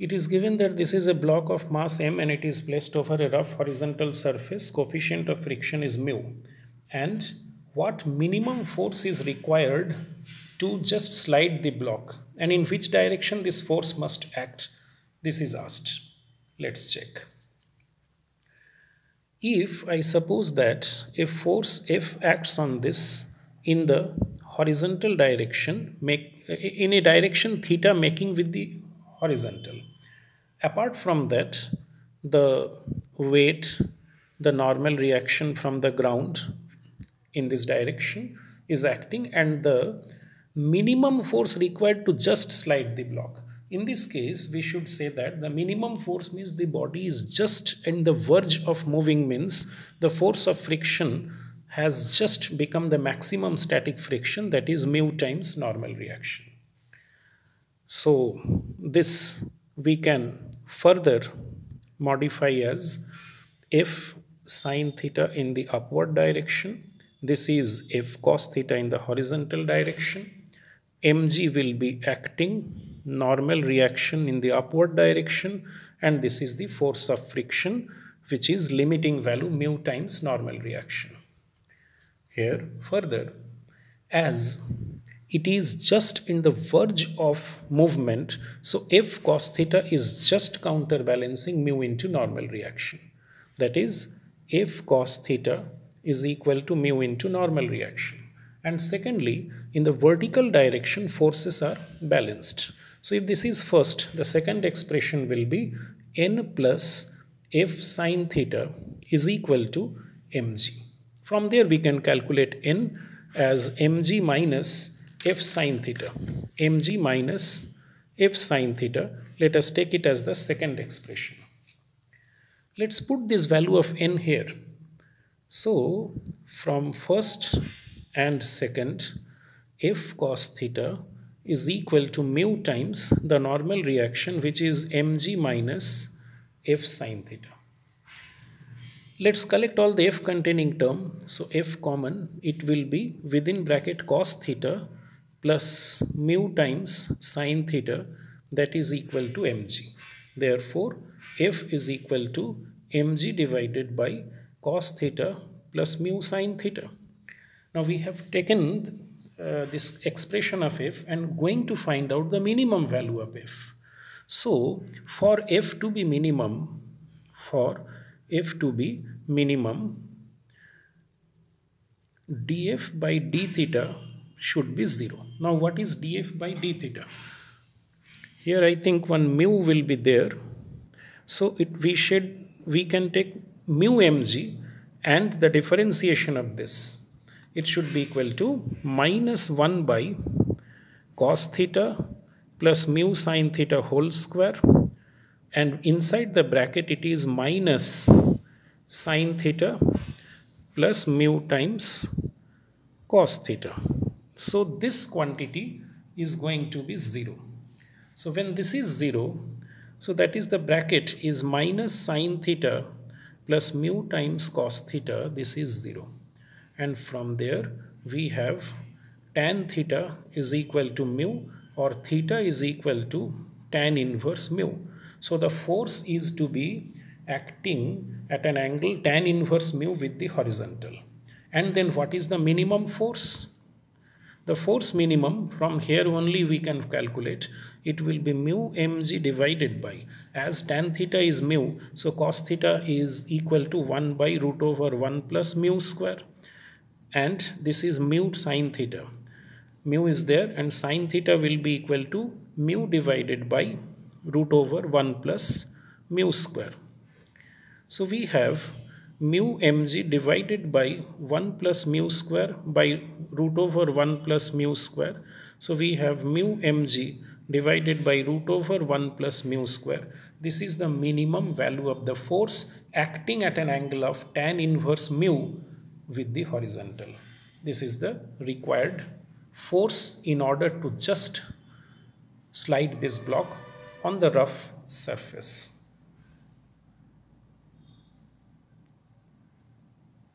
It is given that this is a block of mass m and it is placed over a rough horizontal surface. Coefficient of friction is mu. And what minimum force is required to just slide the block, and in which direction this force must act? This is asked. Let's check. If I suppose that a force F acts on this in the horizontal direction, in a direction theta making with the horizontal. Apart from that, the weight, the normal reaction from the ground in this direction is acting, and the minimum force required to just slide the block. In this case, we should say that the minimum force means the body is just in the verge of moving, means the force of friction has just become the maximum static friction, that is mu times normal reaction. So this we can further modify as F sine theta in the upward direction. This is F cos theta in the horizontal direction. Mg will be acting normal reaction in the upward direction, and this is the force of friction, which is limiting value mu times normal reaction. Here further, as it is just in the verge of movement, so F cos theta is just counterbalancing mu into normal reaction. That is, F cos theta is equal to mu into normal reaction. And secondly, in the vertical direction, forces are balanced. So if this is first, the second expression will be n plus F sine theta is equal to mg. From there we can calculate n as mg minus F sine theta. Mg minus F sine theta. Let us take it as the second expression. Let's put this value of n here. So from first and second, F cos theta is equal to mu times the normal reaction, which is mg minus F sine theta. Let's collect all the F containing term. So F common, it will be within bracket cos theta plus mu times sine theta, that is equal to mg. Therefore, F is equal to mg divided by cos theta plus mu sine theta. Now we have taken this expression of F and going to find out the minimum value of F. So for F to be minimum, dF by d theta should be 0. Now what is dF by d theta? Here I think one mu will be there. So we can take mu mg and the differentiation of this. It should be equal to minus 1 by cos theta plus mu sine theta whole square, and inside the bracket it is minus sine theta plus mu times cos theta. So this quantity is going to be 0. So when this is 0, so that is the bracket is minus sine theta plus mu times cos theta, this is 0. And from there we have tan theta is equal to mu, or theta is equal to tan inverse mu. So the force is to be acting at an angle tan inverse mu with the horizontal. And then what is the minimum force? The force minimum, from here only we can calculate. It will be mu mg divided by, as tan theta is mu, so cos theta is equal to 1 by root over 1 plus mu square. And this is mu sine theta. Mu is there, and sine theta will be equal to mu divided by root over 1 plus mu square. So we have mu mg divided by 1 plus mu square by root over 1 plus mu square. So we have mu mg divided by root over 1 plus mu square. This is the minimum value of the force acting at an angle of tan inverse mu with the horizontal. This is the required force in order to just slide this block on the rough surface.